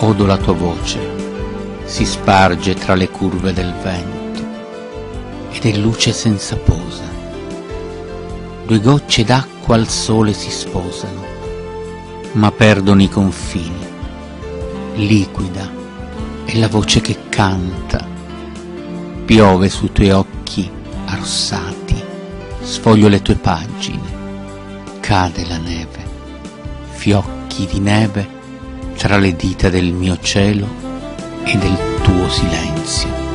Odo la tua voce, si sparge tra le curve del vento ed è luce senza posa. Due gocce d'acqua al sole si sposano, ma perdono i confini. Liquida è la voce che canta, piove sui tuoi occhi arrossati, sfoglio le tue pagine, cade la neve, fiocchi di neve tra le dita del mio cielo e del tuo silenzio.